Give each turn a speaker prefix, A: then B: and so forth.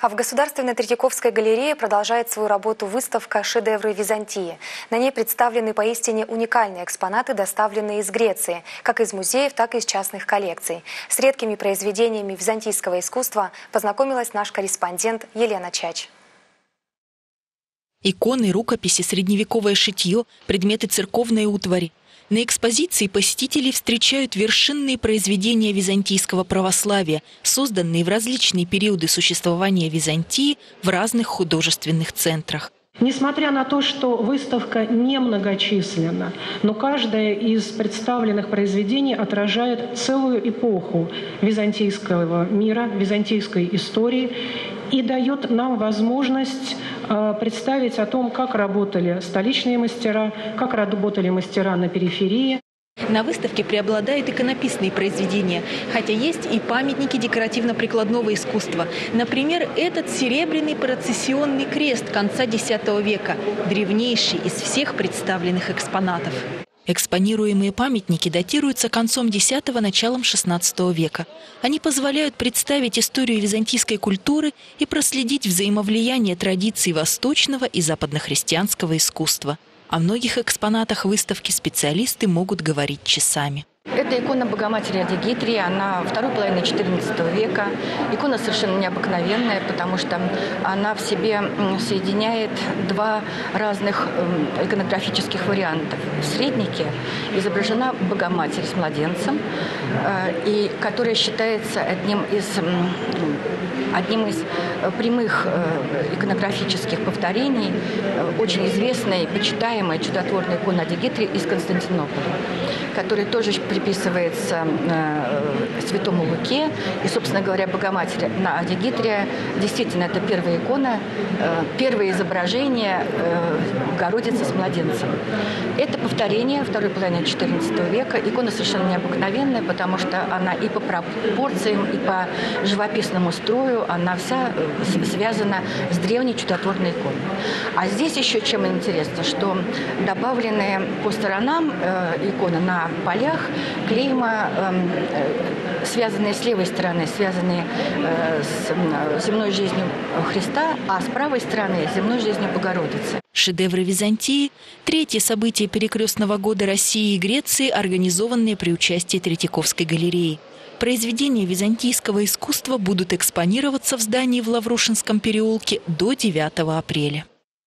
A: А в Государственной Третьяковской галерее продолжает свою работу выставка «Шедевры Византии». На ней представлены поистине уникальные экспонаты, доставленные из Греции, как из музеев, так и из частных коллекций. С редкими произведениями византийского искусства познакомилась наш корреспондент Елена Чач.
B: Иконы, рукописи, средневековое шитье, предметы церковной утвари. На экспозиции посетители встречают вершинные произведения византийского православия, созданные в различные периоды существования Византии в разных художественных центрах.
C: Несмотря на то, что выставка немногочисленна, но каждое из представленных произведений отражает целую эпоху византийского мира, византийской истории и дает нам возможность представить о том, как работали столичные мастера, как работали мастера на периферии.
B: На выставке преобладают иконописные произведения, хотя есть и памятники декоративно-прикладного искусства. Например, этот серебряный процессионный крест конца X века, древнейший из всех представленных экспонатов. Экспонируемые памятники датируются концом X – началом XVI века. Они позволяют представить историю византийской культуры и проследить взаимовлияние традиций восточного и западнохристианского искусства. О многих экспонатах выставки специалисты могут говорить часами.
D: Это икона Богоматери Адигитрии, она второй половины XIV века. Икона совершенно необыкновенная, потому что она в себе соединяет два разных иконографических варианта. В среднике изображена Богоматерь с младенцем, и которая считается одним из прямых иконографических повторений очень известной, почитаемой чудотворной иконы Адигитрии из Константинополя, которая тоже приписывается святому Луке. И, собственно говоря, Богоматерь на Адигитрия действительно это первая икона, первое изображение Богородицы с младенцем. Это повторение второй половины XIV века. Икона совершенно необыкновенная, потому что она и по пропорциям, и по живописному строю, она вся связана с древней чудотворной иконой. А здесь еще чем интересно, что добавлены по сторонам иконы на полях клейма, связанные с левой стороны, связанные с земной жизнью Христа, а с правой стороны – земной жизнью Богородицы.
B: Шедевры Византии – третье событие перекрестного года России и Греции, организованное при участии Третьяковской галереи. Произведения византийского искусства будут экспонироваться в здании в Лаврушинском переулке до 9 апреля.